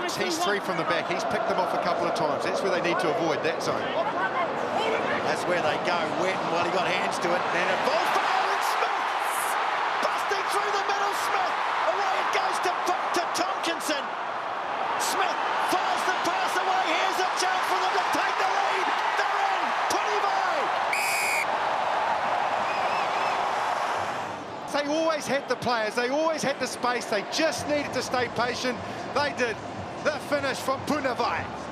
Once he's three from the back, he's picked them off a couple of times. That's where they need to avoid that zone. That's where they go. Wetton, well, he got hands to it. Then a ball for Owen Smith. Busting through the middle, Smith. Away it goes to Tompkinson. Smith fires the pass away. Here's a chance for them to take the lead. They're in. Punivai. They always had the players. They always had the space. They just needed to stay patient. They did. The finish from Punivai.